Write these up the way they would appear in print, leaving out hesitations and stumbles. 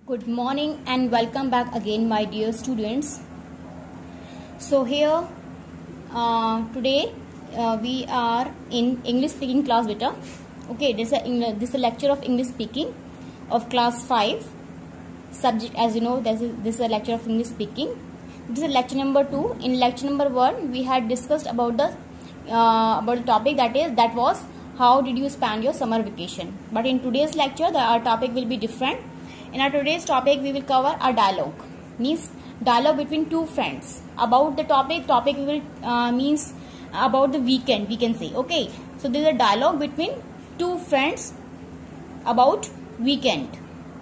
Good morning and welcome back again, my dear students. So here today we are in English speaking class beta. Okay, this is a lecture of English speaking of class 5 subject. As you know, this is a lecture of English speaking. This is lecture number 2. In lecture number 1 we had discussed about the topic that was how did you spend your summer vacation. But in today's lecture our topic will be different. In our today's topic we will cover a dialogue, means dialogue between two friends about the topic we will means about the weekend, we can say. Okay, so there is a dialogue between two friends about weekend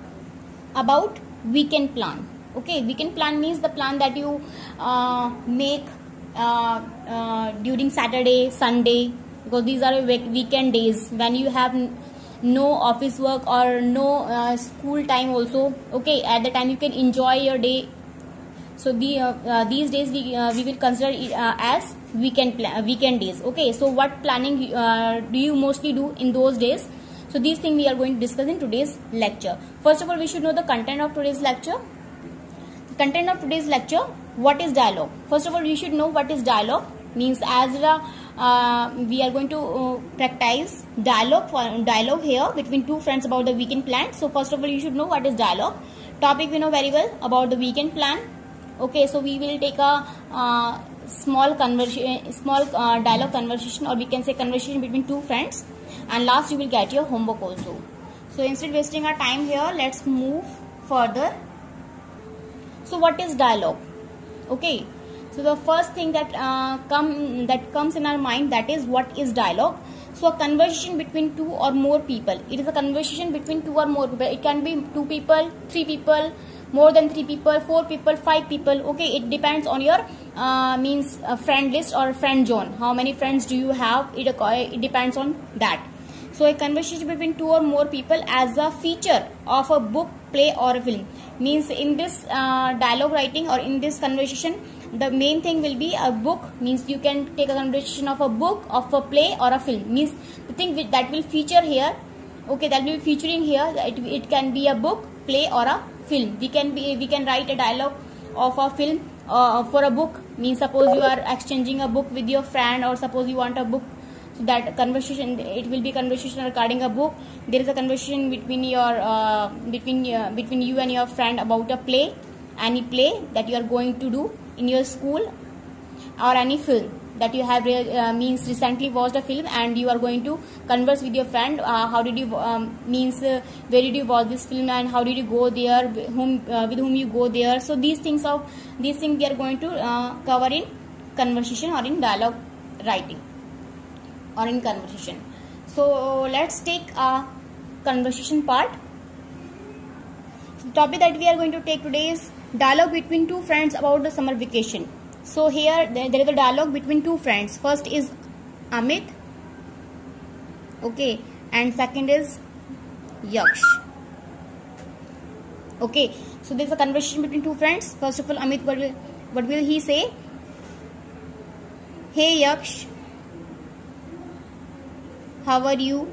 plan. Okay, weekend plan means the plan that you make during Saturday, Sunday, because these are weekend days when you have no office work or no school time also. Okay, at the time you can enjoy your day. So these days we will consider it as weekend days. Okay, so what planning do you mostly do in those days? So these things we are going to discuss in today's lecture. First of all, we should know the content of today's lecture. The content of today's lecture: what is dialogue? First of all, you should know what is dialogue. Means as we are going to practice dialogue here between two friends about the weekend plan. So first of all, you should know what is dialogue. Topic we know very well about the weekend plan. Okay, so we will take a small dialogue conversation, or we can say conversation between two friends, and last you will get your homework also. So instead of wasting our time here, let's move further. So what is dialogue? Okay, so the first thing that comes in our mind, that is what is dialogue. So a conversation between two or more people. It is a conversation between two or more people. It can be 2 people, 3 people, more than 3 people, 4 people, 5 people. Okay, it depends on your friend list or friend zone. How many friends do you have? It depends on that. So a conversation between 2 or more people as a feature of a book, play or a film. Means in this dialogue writing or in this conversation, the main thing will be a book. Means you can take a conversation of a book, of a play or a film. Means the thing that will feature here. Okay, that will be featuring here. It can be a book, play or a film. We can write a dialogue of a film for a book. Means suppose you are exchanging a book with your friend, or suppose you want a book. So that conversation, it will be conversation regarding a book. There is a conversation between your between you and your friend about a play, any play that you are going to do in your school, or any film that you have recently watched a film and you are going to converse with your friend. How did you where did you watch this film and how did you go there? With whom you go there? So these things we are going to cover in conversation or in dialogue writing or in conversation. So let's take a conversation part. So the topic that we are going to take today is dialogue between two friends about the summer vacation. So here there is a dialogue between two friends. First is Amit, okay, and second is Yaksh. Okay, so there is a conversation between two friends. First of all, Amit, what will he say? Hey Yaksh, how are you?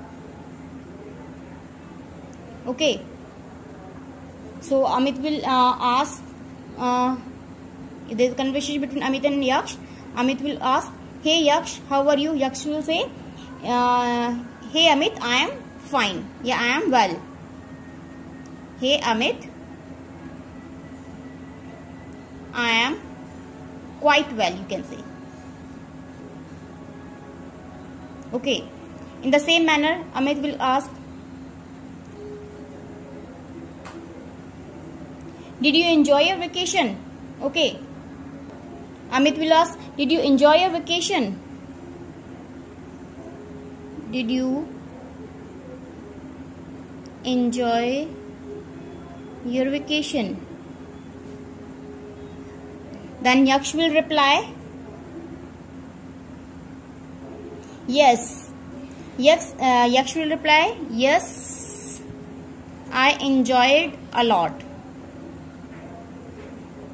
Okay, so Amit will ask, there is a conversation between Amit and Yaksh. Amit will ask, hey Yaksh, how are you? Yaksh will say, hey Amit, I am fine. Yeah, I am well. Hey Amit, I am quite well, you can say. Okay, in the same manner, Amit will ask, did you enjoy your vacation? Okay, Amit will ask, did you enjoy your vacation? Did you enjoy your vacation? Then Yaksh will reply, yes. Yaksh will reply, yes, I enjoyed a lot.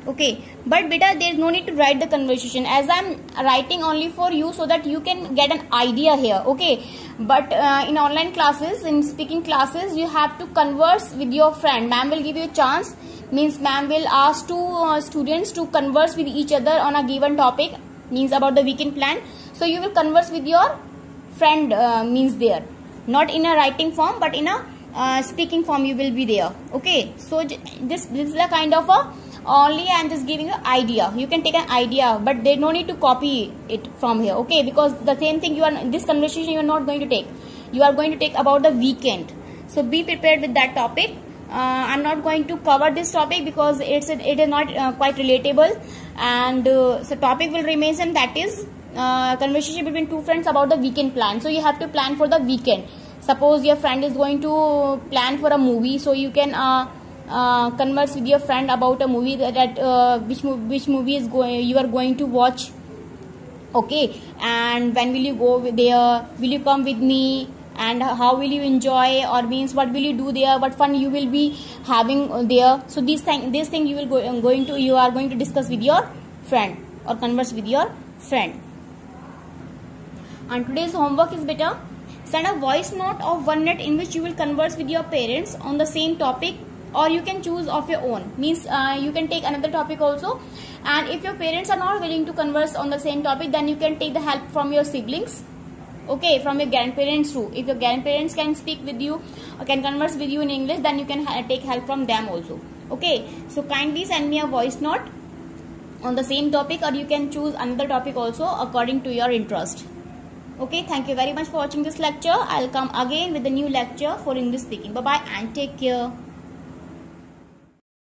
Okay, but beta, there is no need to write the conversation, as I'm writing only for you so that you can get an idea here. Okay, but in online classes, in speaking classes, you have to converse with your friend. Ma'am will give you a chance, means ma'am will ask two students to converse with each other on a given topic, means about the weekend plan. So you will converse with your friend, means there, not in a writing form but in a speaking form you will be there. Okay, so this is a kind of a, only I am just giving an idea. You can take an idea, but they no need to copy it from here. Okay, because the same thing, you are, this conversation you are not going to take, you are going to take about the weekend. So be prepared with that topic. I'm not going to cover this topic because it is not quite relatable, and so topic will remain, and that is conversation between two friends about the weekend plan. So you have to plan for the weekend. Suppose your friend is going to plan for a movie, so you can converse with your friend about a movie that which movie is you are going to watch. Okay, and when will you go there, will you come with me, and how will you enjoy, or means what will you do there, what fun you will be having there. So this thing you will you are going to discuss with your friend or converse with your friend. And today's homework is better, send a voice note of 1 minute in which you will converse with your parents on the same topic, or you can choose of your own, means you can take another topic also. And if your parents are not willing to converse on the same topic, then you can take the help from your siblings. Okay, from your grandparents too. If your grandparents can speak with you or can converse with you in English, then you can take help from them also. Okay, so kindly send me a voice note on the same topic, or you can choose another topic also according to your interest. Okay, thank you very much for watching this lecture. I'll come again with a new lecture for English speaking. Bye bye and take care.